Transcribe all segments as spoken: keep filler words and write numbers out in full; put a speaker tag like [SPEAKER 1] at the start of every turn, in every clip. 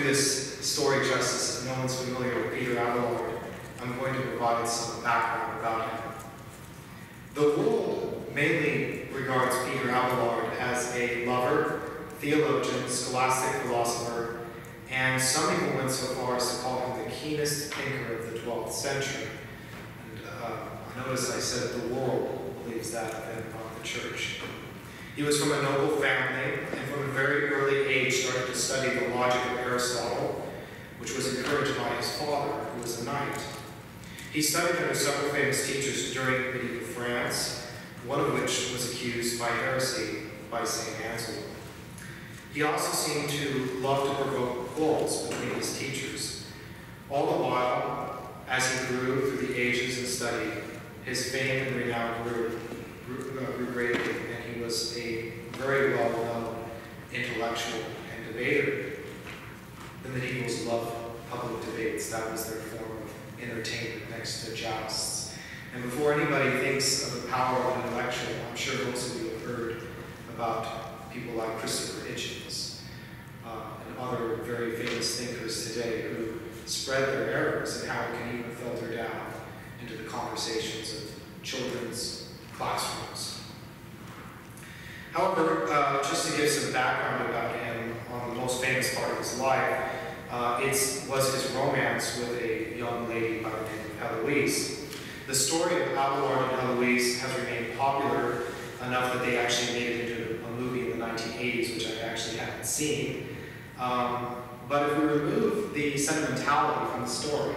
[SPEAKER 1] this story justice, if no one's familiar with Peter Abelard, I'm going to provide some background about him. The world mainly regards Peter Abelard as a lover, theologian, scholastic philosopher, and some even went so far as to call him the keenest thinker of the twelfth century. And uh, notice I said the world believes that of him, not the church. He was from a noble family, and from a very early age started to study the logic of Aristotle, which was encouraged by his father, who was a knight. He studied under several famous teachers during medieval France, one of which was accused by heresy by Saint Anselm. He also seemed to love to provoke quarrels between his teachers. All the while, as he grew through the ages and study, his fame and renown grew, grew, uh, grew greatly, and he was a very well-known intellectual and debater. The medievals loved public debates. That was their form of entertainment next to jousts. And before anybody thinks of the power of an intellectual, I'm sure most of you have heard about people like Christopher Hitchens uh, and other very famous thinkers today who spread their errors and how it can even filter down into the conversations of children's classrooms. However, uh, just to give some background about him on the most famous part of his life, uh, it was his romance with a young lady by the name of Heloise. The story of Abelard and Heloise has remained popular enough that they actually made it into a movie in the nineteen eighties, which I actually haven't seen. Um, but if we remove the sentimentality from the story,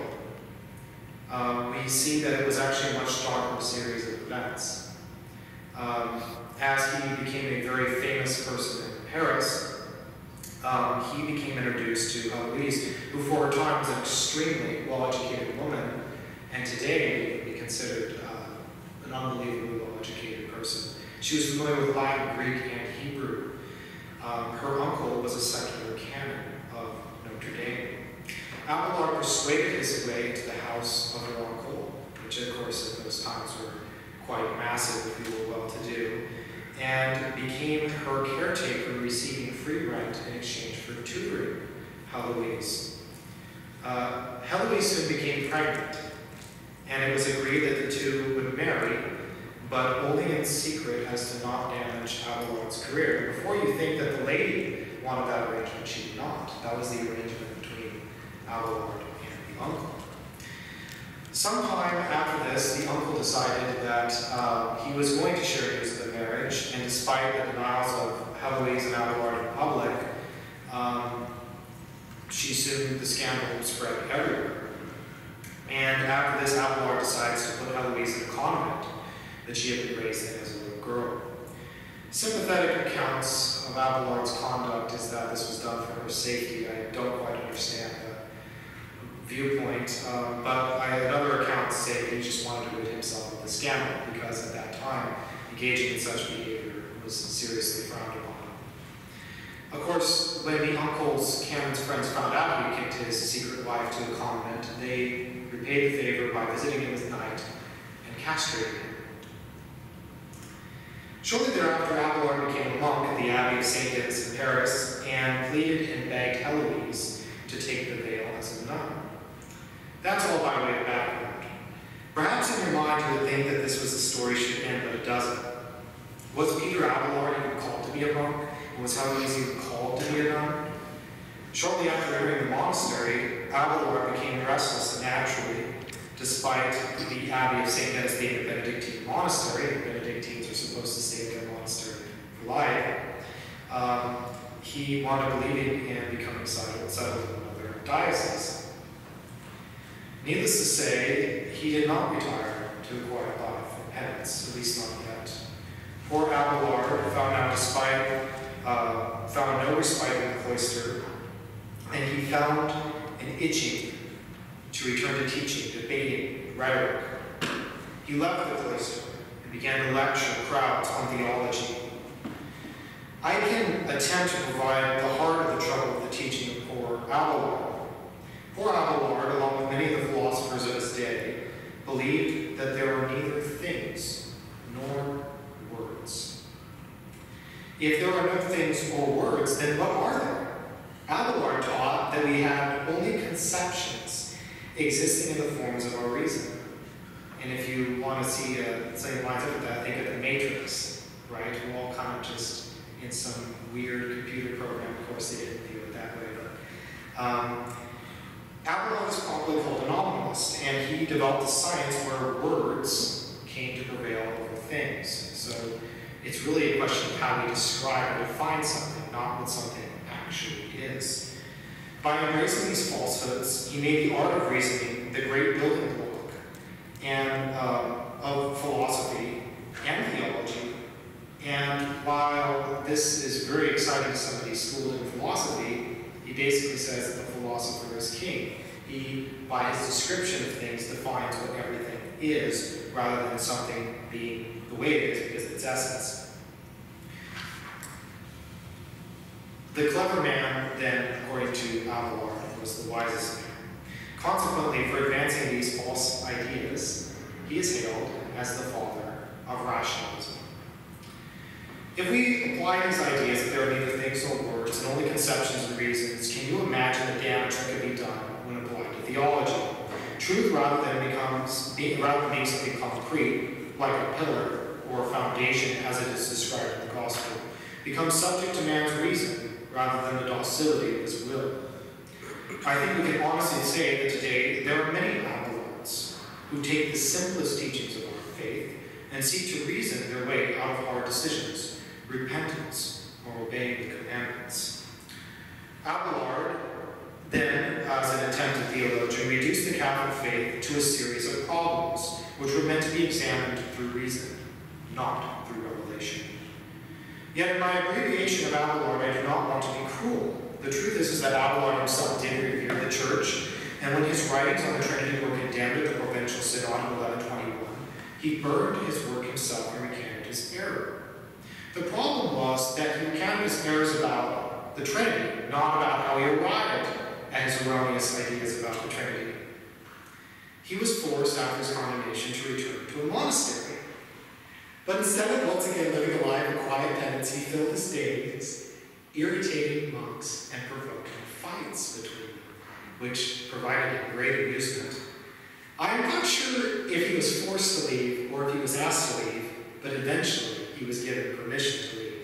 [SPEAKER 1] um, we see that it was actually a much darker series of events. Um, as he became a very famous person in Paris, um, he became introduced to Heloise, who for her time was an extremely well-educated woman, and today would be considered uh, an unbelievably well-educated person. She was familiar with Latin, Greek, and Hebrew. Um, her uncle was a secular canon of Notre Dame. Abelard persuaded his way into the house of her uncle, which of course at those times were quite massive if you were well-to-do, and became her caretaker, receiving free rent in exchange for tutoring Heloise. Uh, Heloise soon became pregnant, and it was agreed that the two would marry, but only in secret as to not damage Abelard's career. Before you think that the lady wanted that arrangement, she did not. That was the arrangement between Abelard and the uncle. Sometime after this, the uncle decided that uh, he was going to share news of the marriage, and despite the denials of Heloise and Abelard in public, um, she soon, the scandal spread everywhere. And after this, Abelard decides to put Heloise in a convent that she had been raised in as a little girl. Sympathetic accounts of Abelard's conduct is that this was done for her safety. I don't quite understand the viewpoint, um, but I had other accounts say that he just wanted to rid himself of the scandal, because at that time, engaging in such behavior was seriously frowned upon. Of course, when the uncle's canon's friends found out he kicked his secret wife to a convent, they repaid the favor by visiting him at night and castrating him. Shortly thereafter, Abelard became a monk at the Abbey of Saint Denis in Paris and pleaded and begged Heloise to take the veil as a nun. That's all by way of background. Perhaps in your mind you would think that this was the story should end, but it doesn't. Was Peter Abelard even called to be a monk? And was Heloise even called to be a nun? Shortly after entering the monastery, Abelard became restless naturally, despite the Abbey of Saint Denis being a Benedictine monastery. The Benedictines are supposed to stay at their monastery for life. Um, he wound up leaving and becoming settled, settled in another diocese. Needless to say, he did not retire to a quiet life of penance, at least not yet. Poor Abelard found out despite, uh, found no respite in the cloister, and he found an itching to return to teaching, debating, rhetoric. He left the cloister and began to lecture crowds on theology. I can attempt to provide the heart of the trouble of the teaching of poor Abelard. Poor Abelard, along with many of the philosophers of his day, believed that there are neither things nor words. If there are no things or words, then what are there? Abelard taught that that we had only conceptions existing in the forms of our reason. And if you want to see uh, something lines up with that, think of the Matrix, right? We're all kind of just in some weird computer program. Of course, they didn't do it that way, but um, Abelard is probably called a nominalist, and he developed a science where words came to prevail over things. So it's really a question of how we describe or define something, not what something actually is. By embracing these falsehoods, he made the art of reasoning the great building block and um, of philosophy and theology. And while this is very exciting to somebody schooled in philosophy, he basically says that the philosopher is king. He, by his description of things, defines what everything is, rather than something being the way it is because of its essence. The clever man, then, according to Abelard, was the wisest man. Consequently, for advancing these false ideas, he is hailed as the father of rationalism. If we apply these ideas that there are neither things nor words, and only conceptions and reasons, can you imagine the damage that can be done when applied to theology? Truth, rather than becomes, rather than being something concrete, like a pillar or a foundation as it is described in the gospel, becomes subject to man's reason rather than the docility of his will. I think we can honestly say that today there are many Abelards who take the simplest teachings of our faith and seek to reason their way out of hard decisions, repentance, or obeying the commandments. Abelard, then, as an attempted theologian, reduced the Catholic faith to a series of problems which were meant to be examined through reason, not through revelation. Yet in my abbreviation of Abelard, I do not want to be cruel. The truth is, is that Abelard himself did revere the Church, and when his writings on the Trinity were condemned at the Provincial Synod in eleven twenty-one, he burned his work himself and recanted his error. The problem was that he recanted his errors about the Trinity, not about how he arrived at his erroneous ideas about the Trinity. He was forced, after his condemnation, to return to a monastery. But instead of once again living a life of quiet penance, he filled his days irritating monks and provoking fights between them, which provided him great amusement. I am not sure if he was forced to leave or if he was asked to leave, but eventually he was given permission to leave.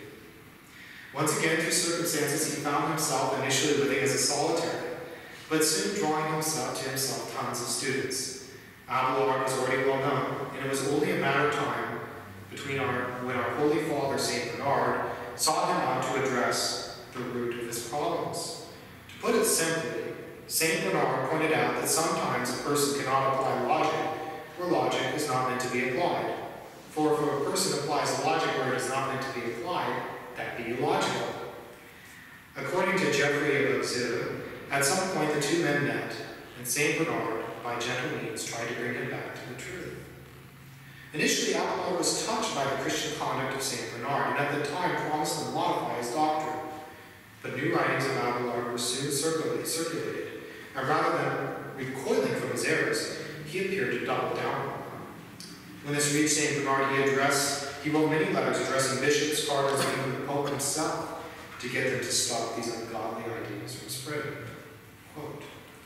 [SPEAKER 1] Once again, through circumstances, he found himself initially living as a solitary, but soon drawing himself to himself tons of students. Abelard was already well known, and it was only a matter of time between our, when our Holy Father, Saint Bernard, sought him out to address the root of his problems. To put it simply, Saint Bernard pointed out that sometimes a person cannot apply logic where logic is not meant to be applied. For if a person applies logic where it is not meant to be applied, that be illogical. According to Geoffrey of Auxerre, at some point the two men met, and Saint Bernard, by gentle means, tried to bring him back to the truth. Initially, Abelard was touched by the Christian conduct of Saint Bernard, and at the time promised to modify his doctrine. But new writings of Abelard were soon circulated, and rather than recoiling from his errors, he appeared to double down on them. When this reached Saint Bernard, he addressed, he wrote many letters addressing bishops, cardinals, and even the Pope himself to get them to stop these ungodly ideas from spreading. Quote,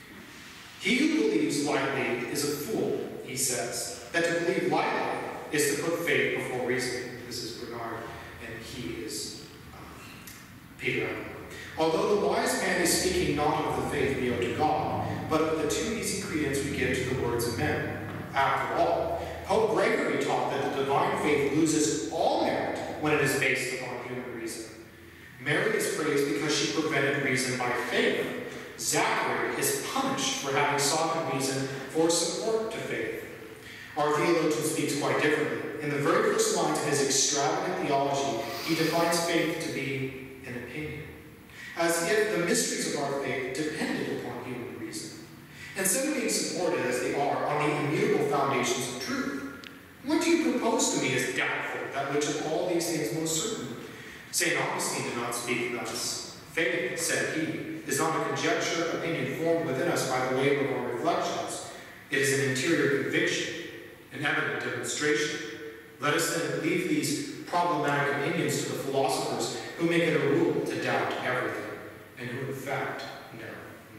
[SPEAKER 1] "He who believes lightly is a fool," he says. That to believe lightly is to put faith before reasoning. This is Bernard, and he is um, Peter Abelard. Although the wise man is speaking not of the faith we owe to God, but of the too easy credence we give to the words of men. After all, Pope Gregory taught that the divine faith loses all merit when it is based upon human reason. Mary is praised because she prevented reason by faith. Zachary is punished for having sought reason for support to faith. Our theologian speaks quite differently. In the very first lines of his extravagant theology, he defines faith to be an opinion, as if the mysteries of our faith depended upon human reason, instead of being supported as they are on the immutable foundations of truth. What do you propose to me is doubtful, that which of all these things most certain? Saint Augustine did not speak thus. Faith, said he, is not a conjecture, opinion formed within us by the labor of our reflections. It is an interior conviction, an evident demonstration. Let us then leave these problematic opinions to the philosophers who make it a rule to doubt everything, and who in fact know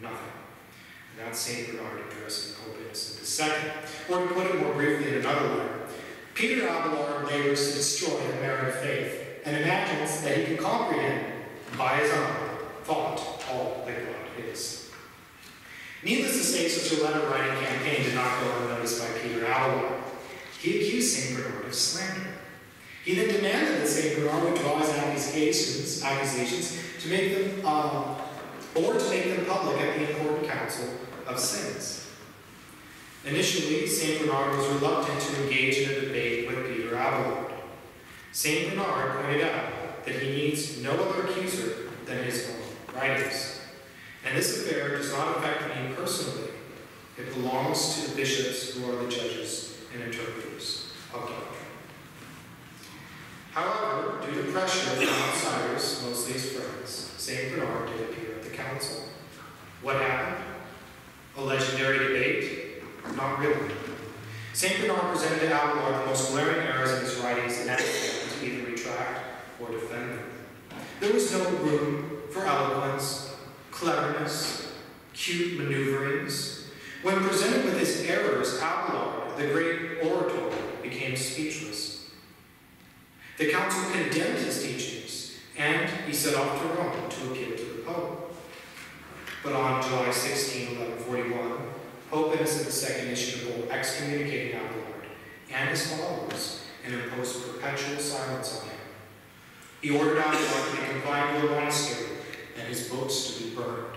[SPEAKER 1] nothing. And that's Saint Bernard addressing Pope Innocent the Second. Or to put it more briefly in another letter, Peter Abelard labors to destroy the merit of faith and imagines that he can comprehend by his own thought all that God is. Needless to say, such a letter-writing campaign did not go unnoticed by Peter Abelard. He accused Saint Bernard of slander. He then demanded that Saint Bernard withdraw his accusations, accusations to make them, um, or to make them public at the important council of sins. Initially, Saint Bernard was reluctant to engage in a debate with Peter Abelard. Saint Bernard pointed out that he needs no other accuser than his own writings. And this affair does not affect me personally. It belongs to the bishops who are the judges and interpreters of doctrine. However, due to pressure from outsiders, mostly his friends, Saint Bernard did appear at the council. What happened? A legendary debate? Not really. Saint Bernard presented to Abelard the most glaring errors in his writings and asked him to either retract or defend them. There was no room for eloquence, cleverness, cute maneuverings. When presented with his errors, Abelard, the great orator, became speechless. The council condemned his teachings, and he set off to Rome to appeal to the Pope. But on July sixteenth, eleven forty-one, Pope Innocent the Second issued a bull excommunicating Abelard and his followers and imposed perpetual silence on him. He ordered Abelard to be confined to a monastery and his books to be burned.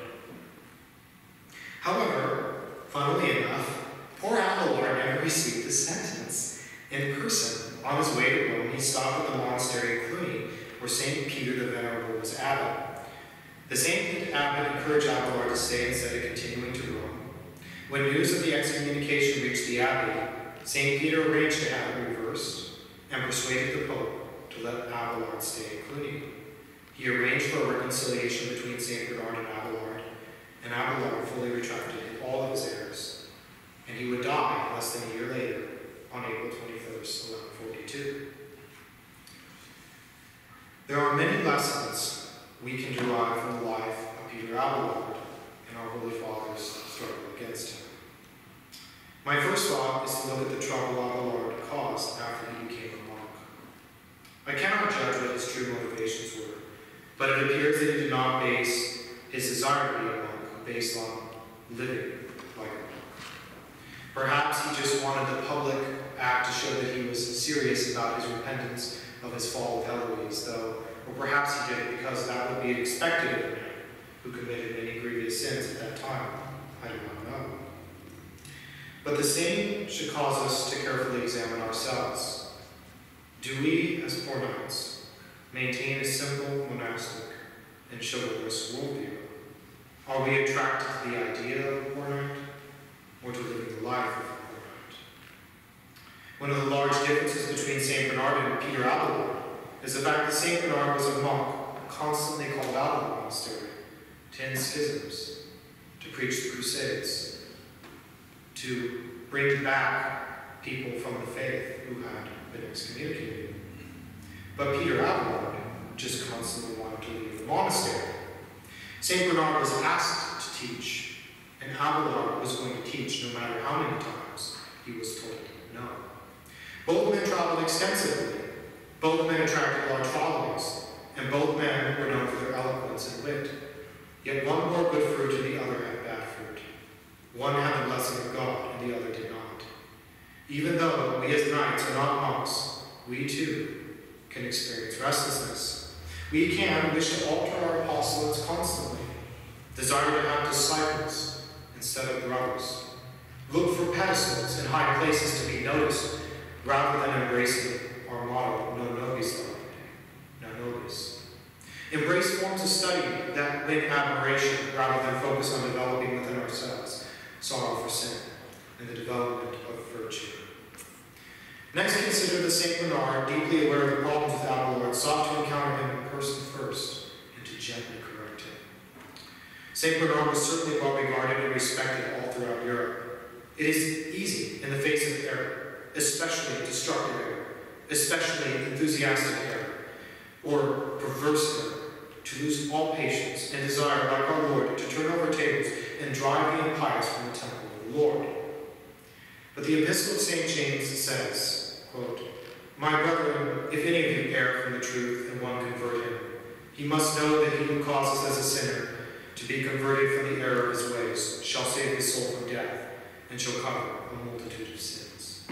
[SPEAKER 1] However, funnily enough, poor Abelard never received the sentence. In person, on his way to Rome, he stopped at the monastery of Cluny, where Saint Peter the Venerable was abbot. The Saint abbot encouraged Abelard to stay instead of continuing to Rome. When news of the excommunication reached the abbey, Saint Peter arranged to have it reversed and persuaded the Pope to let Abelard stay at Cluny. He arranged for a reconciliation between Saint Bernard and Abelard, and Abelard fully retracted all of his errors, and he would die less than a year later on April twenty-first, eleven forty-two. There are many lessons we can derive from the life of Peter Abelard and our Holy Father's struggle against him. My first thought is to look at the trouble Abelard caused after he became a monk. I cannot judge what his true motivations were, but it appears that he did not base his desire to be a monk based on living like a monk. Perhaps he just wanted the public act to show that he was serious about his repentance of his fall with Eloise, though, or perhaps he did it because that would be expected of a man who committed many grievous sins at that time. I do not know. But the same should cause us to carefully examine ourselves. Do we, as poor knights, maintain a simple monastic and chivalrous worldview? Are we attracted to the idea of a poor knight, or to living the life of a poor knight? One of the large differences between Saint Bernard and Peter Abelard is the fact that Saint Bernard was a monk constantly called out of the monastery to end schisms, to preach the Crusades, to bring back people from the faith who had been excommunicated. But Peter Abelard just constantly wanted to leave the monastery. Saint Bernard was asked to teach, and Abelard was going to teach no matter how many times he was told no. Both men traveled extensively, both men attracted large followings, and both men were known for their eloquence and wit. Yet one bore good fruit and the other had bad fruit. One had the blessing of God and the other did not. Even though we as knights are not monks, we too can experience restlessness. We can wish to alter our apostolates constantly, desire to have disciples instead of brothers, look for pedestals and high places to be noticed rather than embracing our motto, no Novice, no Novice. Embrace forms of study that win admiration rather than focus on developing within ourselves sorrow for sin and the development of virtue. Next, consider that Saint Bernard, deeply aware of the problems with Abelard, sought to encounter him in person first and to gently correct him. Saint Bernard was certainly well regarded and respected all throughout Europe. It is easy in the face of error, especially destructive error, especially enthusiastic error, or perverse error, to lose all patience and desire, like our Lord, to turn over tables and drive the impious from the temple of the Lord. But the epistle of Saint James says, quote, "My brethren, if any of you err from the truth and one convert him, he must know that he who causes as a sinner to be converted from the error of his ways shall save his soul from death and shall cover a multitude of sins."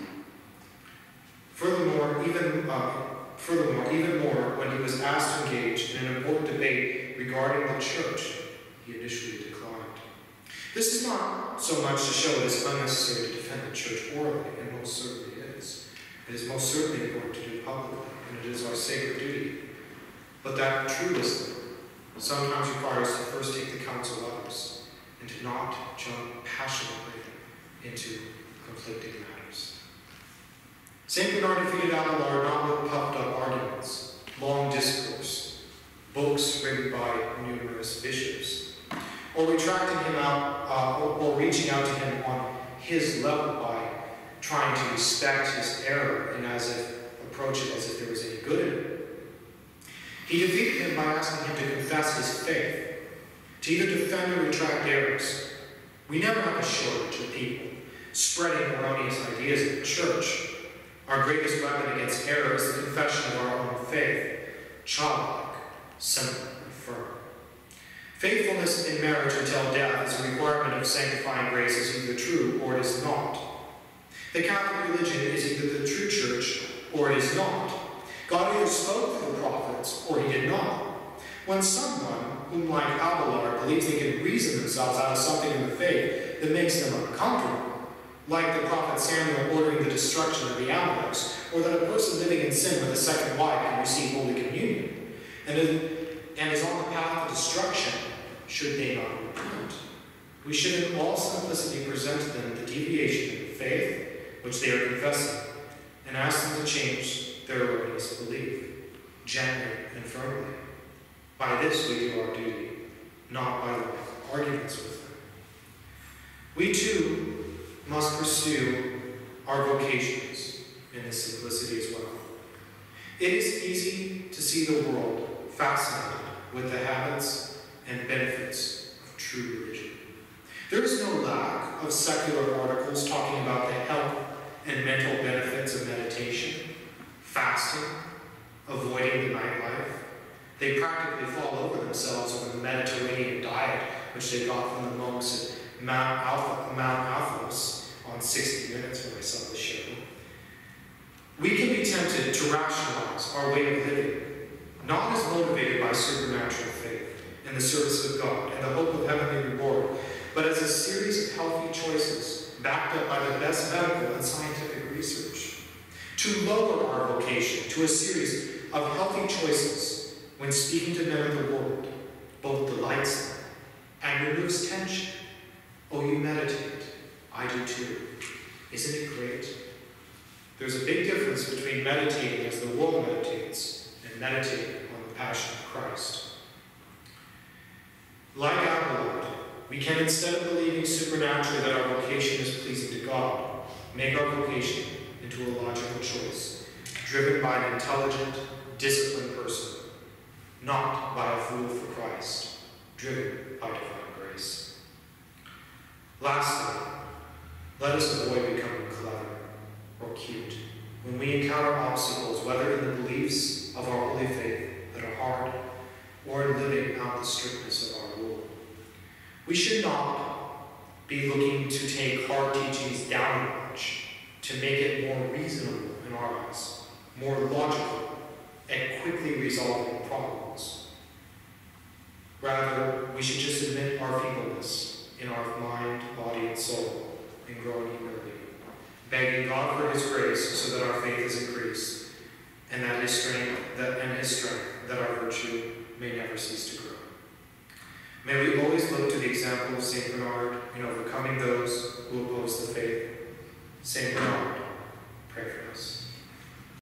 [SPEAKER 1] Furthermore, even uh, furthermore, even more, when he was asked to engage in an important debate regarding the church, he initially declined. This is not so much to show it is unnecessary to defend the church orally, and most certainly is. It is most certainly important to do publicly, and it is our sacred duty. But that true wisdom sometimes requires to first take the counsel of others, and to not jump passionately into conflicting matters. Saint Bernard defeated Abelard not with puffed-up arguments, long discourse, books written by numerous bishops, or retracting him out, uh, or, or reaching out to him on his level by trying to respect his error and as if approach it as if there was any good in it. He defeated him by asking him to confess his faith, to either defend or retract errors. We never have a shortage of people spreading erroneous ideas in the church. Our greatest weapon against error is the confession of our own faith, childlike, simple, and firm. Faithfulness in marriage until death is a requirement of sanctifying grace is either true or it is not. The Catholic religion is either the true church or it is not. God either spoke through the prophets or he did not. When someone, whom like Abelard, believes they can reason themselves out of something in the faith that makes them uncomfortable, like the prophet Samuel ordering the destruction of the Amalekites, or that a person living in sin with a second wife can receive Holy Communion, and is, and is on the path of destruction, should they not repent? We should in all simplicity present to them the deviation in faith which they are confessing, and ask them to change their erroneous belief, gently and firmly. By this we do our duty, not by long arguments with them. We too must pursue our vocations in this simplicity as well. It is easy to see the world fascinated with the habits and benefits of true religion. There is no lack of secular articles talking about the health and mental benefits of meditation, fasting, avoiding the nightlife. They practically fall over themselves on the Mediterranean diet, which they got from the monks at Mount, Alpha, Mount Athos on sixty minutes when I saw the show. We can be tempted to rationalize our way of living, not as motivated by supernatural faith in the service of God and the hope of heavenly reward, but as a series of healthy choices backed up by the best medical and scientific research. To lower our vocation to a series of healthy choices when speaking to men of the world both delights them and removes tension. Oh, you meditate. I do too. Isn't it great? There's a big difference between meditating as the world meditates and meditating on the passion of Christ. Like Abelard, we can, instead of believing supernaturally that our vocation is pleasing to God, make our vocation into a logical choice, driven by an intelligent, disciplined person, not by a fool for Christ, driven by divine grace. Lastly, let us avoid becoming clever or cute when we encounter obstacles, whether in the beliefs of our holy faith that are hard, or in living out the strictness of our rule. We should not be looking to take hard teachings down a notch, to make it more reasonable in our eyes, more logical, and quickly resolving problems. Rather, we should just admit our feebleness in our mind, body, and soul, and grow in humility, begging God for his grace so that our faith is increased, and that his strength, that and his strength, that our virtue may never cease to grow. May we always look to the example of Saint Bernard in overcoming those who oppose the faith. Saint Bernard, pray for us.